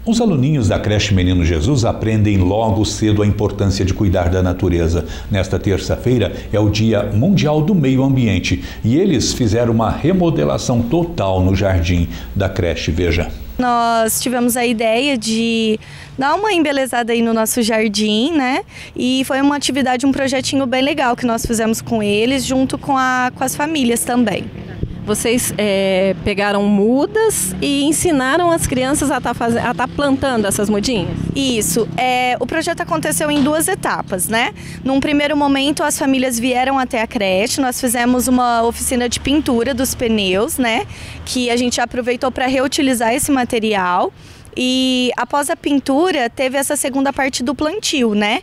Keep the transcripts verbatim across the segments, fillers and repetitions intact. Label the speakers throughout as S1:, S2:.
S1: Os aluninhos da creche Menino Jesus aprendem logo cedo a importância de cuidar da natureza. Nesta terça-feira é o Dia Mundial do Meio Ambiente e eles fizeram uma remodelação total no jardim da creche. Veja.
S2: Nós tivemos a ideia de dar uma embelezada aí no nosso jardim, né? E foi uma atividade, um projetinho bem legal que nós fizemos com eles, junto com, a, com as famílias também.
S3: Vocês é, pegaram mudas e ensinaram as crianças a estar tá tá plantando essas mudinhas?
S2: Isso. É, o projeto aconteceu em duas etapas, né? Num primeiro momento, as famílias vieram até a creche, nós fizemos uma oficina de pintura dos pneus, né? Que a gente aproveitou para reutilizar esse material. E após a pintura, teve essa segunda parte do plantio, né?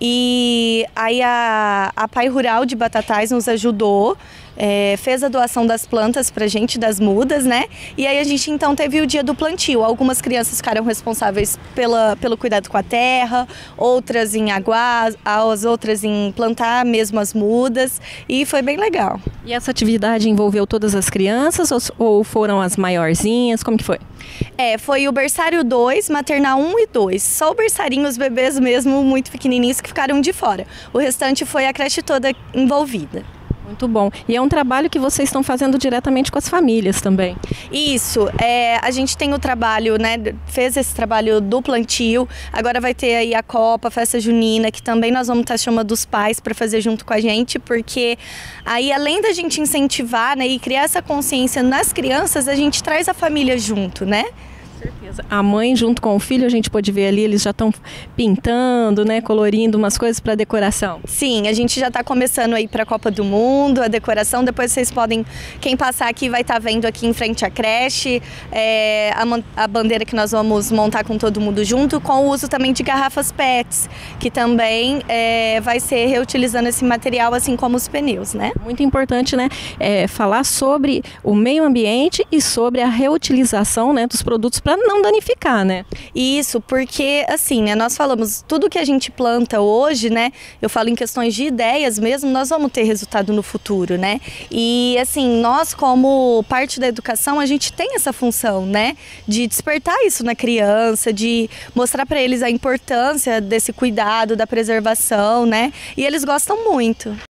S2: E aí a, a Pai Rural de Batatais nos ajudou, é, fez a doação das plantas pra gente, das mudas, né? E aí a gente então teve o dia do plantio. Algumas crianças ficaram responsáveis pela, pelo cuidado com a terra, outras em aguar, as outras em plantar mesmo as mudas, e foi bem legal.
S3: E essa atividade envolveu todas as crianças ou, ou foram as maiorzinhas? Como que foi?
S2: É, foi o berçário dois, maternal um e dois. Só o berçarinho, os bebês mesmo, muito pequenininhos, que ficaram de fora. O restante foi a creche toda envolvida.
S3: Muito bom. E é um trabalho que vocês estão fazendo diretamente com as famílias também.
S2: Isso. É, a gente tem o trabalho, né? Fez esse trabalho do plantio. Agora vai ter aí a Copa, a festa junina, que também nós vamos estar chamando os pais para fazer junto com a gente, porque aí além da gente incentivar, né, e criar essa consciência nas crianças, a gente traz a família junto, né?
S3: Certeza. A mãe junto com o filho, a gente pode ver ali, eles já estão pintando, né, colorindo umas coisas para decoração.
S2: Sim, a gente já está começando aí para a Copa do Mundo, a decoração. Depois vocês podem, quem passar aqui vai estar tá vendo aqui em frente à creche, é, a, a bandeira que nós vamos montar com todo mundo junto, com o uso também de garrafas pets, que também é, vai ser reutilizando esse material, assim como os pneus, né?
S3: Muito importante, né, é, falar sobre o meio ambiente e sobre a reutilização, né, dos produtos para não danificar, né?
S2: Isso, porque assim, né, nós falamos, tudo que a gente planta hoje, né, eu falo em questões de ideias mesmo, nós vamos ter resultado no futuro, né? E assim, nós como parte da educação, a gente tem essa função, né, de despertar isso na criança, de mostrar para eles a importância desse cuidado, da preservação, né? E eles gostam muito.